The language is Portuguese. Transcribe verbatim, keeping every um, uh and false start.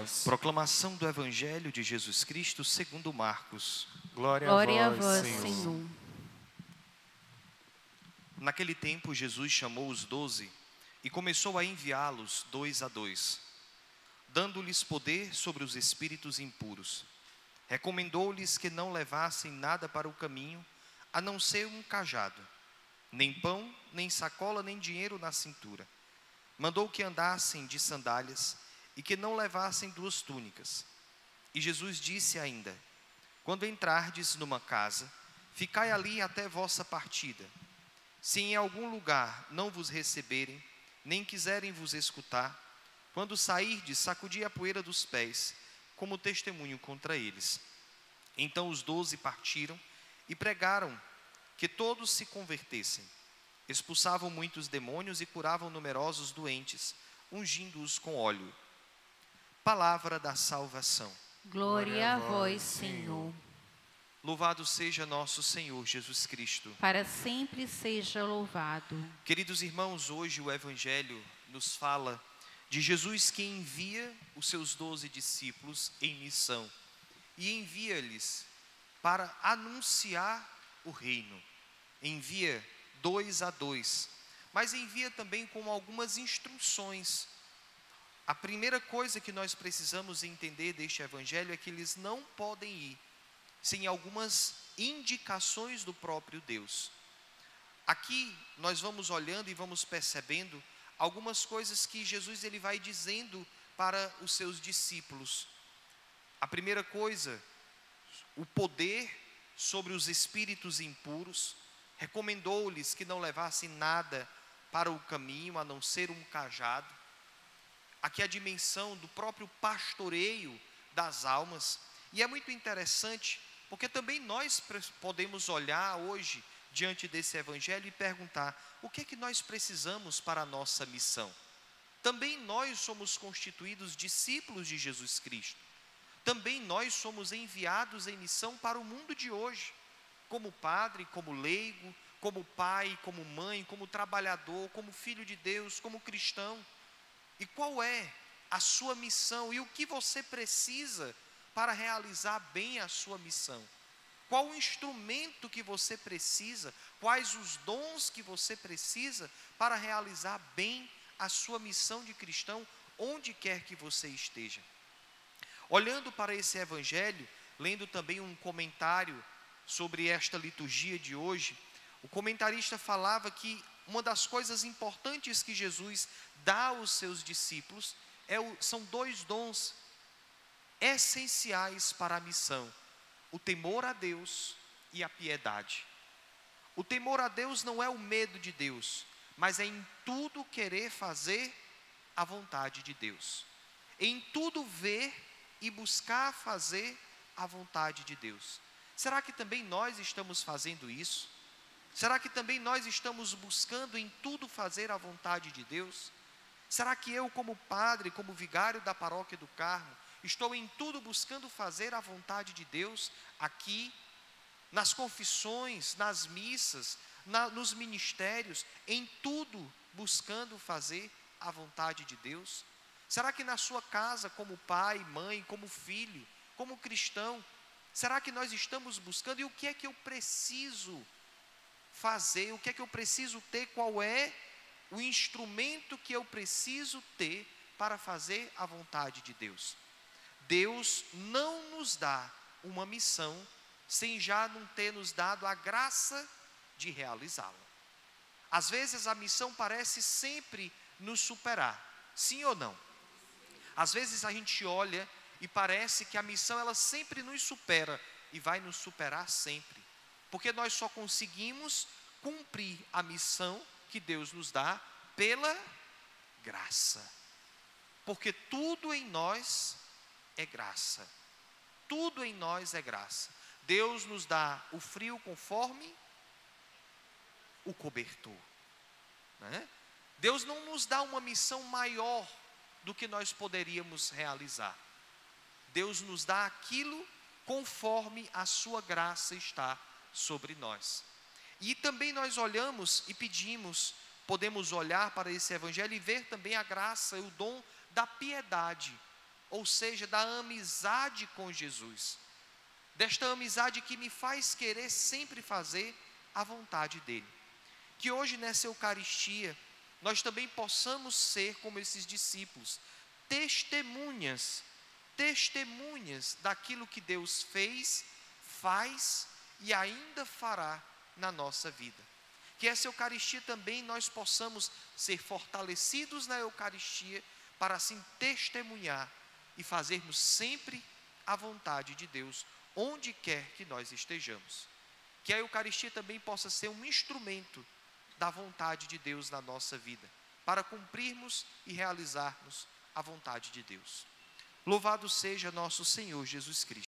Proclamação do Evangelho de Jesus Cristo segundo Marcos. Glória, Glória a vós, Senhor. Senhor. Naquele tempo, Jesus chamou os doze e começou a enviá-los dois a dois, dando-lhes poder sobre os espíritos impuros. Recomendou-lhes que não levassem nada para o caminho, a não ser um cajado, nem pão, nem sacola, nem dinheiro na cintura. Mandou que andassem de sandálias e que não levassem duas túnicas. E Jesus disse ainda: quando entrardes numa casa, ficai ali até vossa partida. Se em algum lugar não vos receberem, nem quiserem vos escutar, quando sairdes, sacudi a poeira dos pés, como testemunho contra eles. Então os doze partiram e pregaram que todos se convertessem. Expulsavam muitos demônios e curavam numerosos doentes, ungindo-os com óleo. Palavra da salvação. Glória a vós, Senhor. Louvado seja nosso Senhor Jesus Cristo. Para sempre seja louvado. Queridos irmãos, hoje o Evangelho nos fala de Jesus que envia os seus doze discípulos em missão e envia-lhes para anunciar o reino. Envia dois a dois, mas envia também com algumas instruções. A primeira coisa que nós precisamos entender deste Evangelho é que eles não podem ir sem algumas indicações do próprio Deus. Aqui nós vamos olhando e vamos percebendo algumas coisas que Jesus ele vai dizendo para os seus discípulos. A primeira coisa, o poder sobre os espíritos impuros. Recomendou-lhes que não levassem nada para o caminho, a não ser um cajado. Aqui a dimensão do próprio pastoreio das almas. E é muito interessante, porque também nós podemos olhar hoje diante desse Evangelho e perguntar: o que é que nós precisamos para a nossa missão? Também nós somos constituídos discípulos de Jesus Cristo. Também nós somos enviados em missão para o mundo de hoje, como padre, como leigo, como pai, como mãe, como trabalhador, como filho de Deus, como cristão. E qual é a sua missão e o que você precisa para realizar bem a sua missão? Qual o instrumento que você precisa? Quais os dons que você precisa para realizar bem a sua missão de cristão, onde quer que você esteja? Olhando para esse Evangelho, lendo também um comentário sobre esta liturgia de hoje, o comentarista falava que uma das coisas importantes que Jesus dá aos seus discípulos é o, são dois dons essenciais para a missão: o temor a Deus e a piedade. O temor a Deus não é o medo de Deus, mas é em tudo querer fazer a vontade de Deus, em tudo ver e buscar fazer a vontade de Deus. Será que também nós estamos fazendo isso? Será que também nós estamos buscando em tudo fazer a vontade de Deus? Será que eu, como padre, como vigário da paróquia do Carmo, estou em tudo buscando fazer a vontade de Deus aqui, nas confissões, nas missas, na, nos ministérios, em tudo buscando fazer a vontade de Deus? Será que na sua casa, como pai, mãe, como filho, como cristão, será que nós estamos buscando? E o que é que eu preciso fazer? O que é que eu preciso ter? Qual é o instrumento que eu preciso ter para fazer a vontade de Deus? Deus não nos dá uma missão sem já não ter nos dado a graça de realizá-la. Às vezes a missão parece sempre nos superar, sim ou não? Às vezes a gente olha e parece que a missão ela sempre nos supera e vai nos superar sempre, porque nós só conseguimos cumprir a missão que Deus nos dá pela graça, porque tudo em nós é graça, tudo em nós é graça. Deus nos dá o frio conforme o cobertor, né? Deus não nos dá uma missão maior do que nós poderíamos realizar. Deus nos dá aquilo conforme a sua graça está sobre nós. E também nós olhamos e pedimos, podemos olhar para esse Evangelho e ver também a graça e o dom da piedade. ou seja, da amizade com Jesus, desta amizade que me faz querer sempre fazer a vontade dele. Que hoje nessa Eucaristia, nós também possamos ser como esses discípulos, testemunhas, testemunhas daquilo que Deus fez, faz e ainda fará na nossa vida. Que essa Eucaristia também nós possamos ser fortalecidos na Eucaristia, para assim testemunhar e fazermos sempre a vontade de Deus, onde quer que nós estejamos. Que a Eucaristia também possa ser um instrumento da vontade de Deus na nossa vida, para cumprirmos e realizarmos a vontade de Deus. Louvado seja nosso Senhor Jesus Cristo.